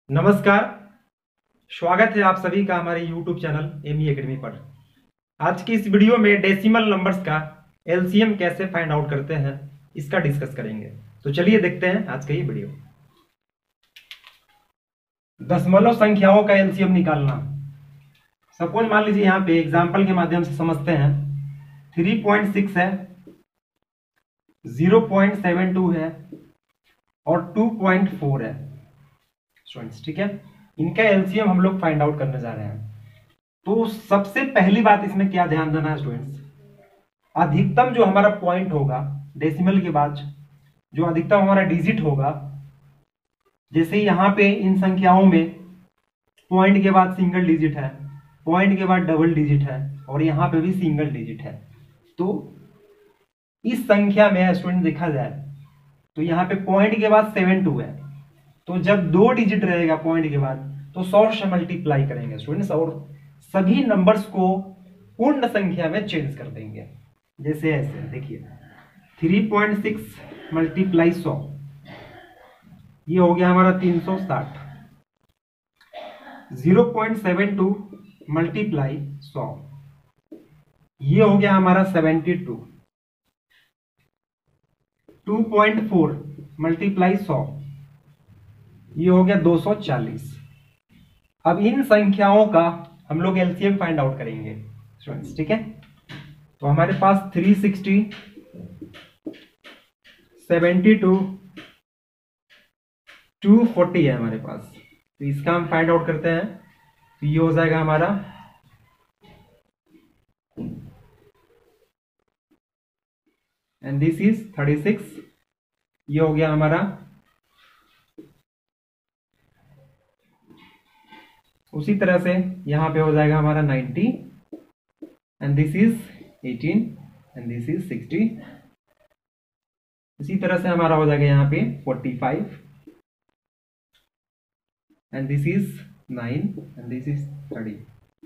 नमस्कार। स्वागत है आप सभी का हमारे YouTube चैनल MEacademy पर। आज की इस वीडियो में डेसिमल नंबर्स का LCM कैसे फाइंड आउट करते हैं इसका डिस्कस करेंगे। तो चलिए देखते हैं आज का ये वीडियो। दशमलव संख्याओं का LCM निकालना। सपोज मान लीजिए यहाँ पे एग्जाम्पल के माध्यम से समझते हैं। 3.6 है, 0.72 है और 2.4 है स्टूडेंट्स। ठीक है, इनका LCM हम लोग फाइंड आउट करने जा रहे हैं। तो सबसे पहली बात इसमें क्या ध्यान देना है स्टूडेंट्स, अधिकतम जो हमारा पॉइंट होगा डेसिमल के बाद, जो अधिकतम हमारा डिजिट होगा, जैसे यहाँ पे इन संख्याओं में पॉइंट के बाद सिंगल डिजिट है, पॉइंट के बाद डबल डिजिट है और यहाँ पे भी सिंगल डिजिट है। तो इस संख्या में स्टूडेंट देखा जाए तो यहाँ पे पॉइंट के बाद 72 है, तो जब 2 डिजिट रहेगा पॉइंट के बाद तो 100 से मल्टीप्लाई करेंगे स्टूडेंट्स और सभी नंबर्स को पूर्ण संख्या में चेंज कर देंगे। जैसे ऐसे देखिए 3.6 मल्टीप्लाई 100, ये हो गया हमारा 360। 0.72 मल्टीप्लाई 100, ये हो गया हमारा 72। 2.4 मल्टीप्लाई 100, ये हो गया 240। अब इन संख्याओं का हम लोग LCM फाइंड आउट करेंगे स्टूडेंट्स। ठीक है, तो हमारे पास 360, 72, 240 है हमारे पास। तो इसका हम फाइंड आउट करते हैं। तो ये हो जाएगा हमारा एंड दिस इज 36, ये हो गया हमारा, उसी तरह से यहां पे हो जाएगा हमारा 90 and this is 18 and this is 60। इसी तरह से हमारा हो जाएगा यहाँ पे 45 and this is 9 and this is 30।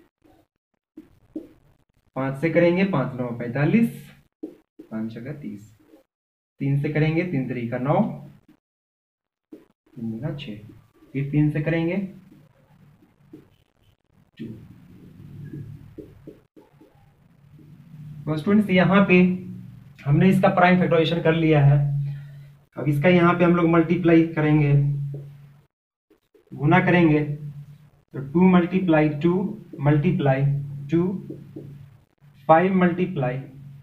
5 से करेंगे 5 9 45, 5 6 30। 3 से करेंगे 3 3 का 9, 3 6। फिर 3 से करेंगे 2। तो स्टूडेंट्स यहाँ पे हमने इसका प्राइम फैक्टराइजेशन कर लिया है। अब इसका यहाँ पे हम लोग मल्टीप्लाई करेंगे, गुना करेंगे। तो 2 मल्टीप्लाई 2 मल्टीप्लाई 2, 5 मल्टीप्लाई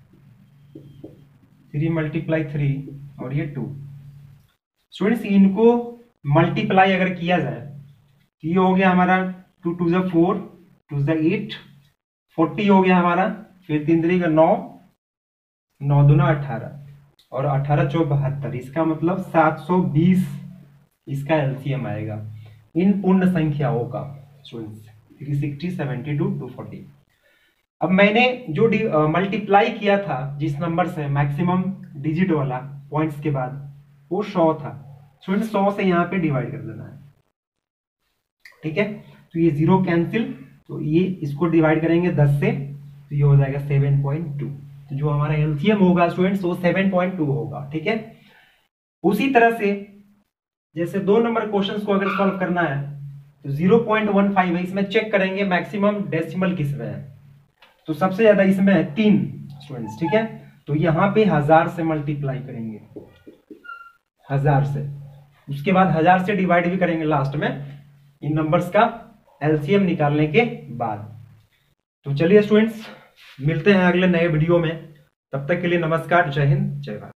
3 मल्टीप्लाई 3 और ये 2। स्टूडेंट्स इनको मल्टीप्लाई अगर किया जाए तो ये हो गया हमारा 2 2 जा 4, 2 जा 8, 40 हो गया हमारा। फिर 3 3 का 9, 9 दूना 18 और 18 चौक 72। इसका मतलब 720 इसका LCM आएगा इन पूर्ण संख्याओं का स्टूडेंट्स। 360, 72, 240। अब मैंने जो मल्टीप्लाई किया था जिस नंबर से मैक्सिमम डिजिट वाला पॉइंट्स के बाद, वो 100 था स्टूडेंट्स। 100 से यहाँ पे डिवाइड कर देना है। ठीक है, तो ये 0 कैंसिल, तो ये इसको डिवाइड करेंगे 10 से, तो ये हो जाएगा 7.2। तो जो हमारा LCM होगा स्टूडेंट्स वो 7.2 होगा। ठीक है, उसी तरह से जैसे 2 नंबर क्वेश्चंस को अगर सॉल्व करना है तो 0.15 है, इसमें चेक करेंगे मैक्सिमम डेसिमल किसमें है। तो सबसे ज्यादा इसमें है 3 स्टूडेंट्स। ठीक है, तो यहाँ पे 1000 से मल्टीप्लाई करेंगे, 1000 से, उसके बाद 1000 से डिवाइड भी करेंगे लास्ट में इन नंबर्स का LCM निकालने के बाद। तो चलिए स्टूडेंट्स, मिलते हैं अगले नए वीडियो में। तब तक के लिए नमस्कार, जय हिंद, जय भारत।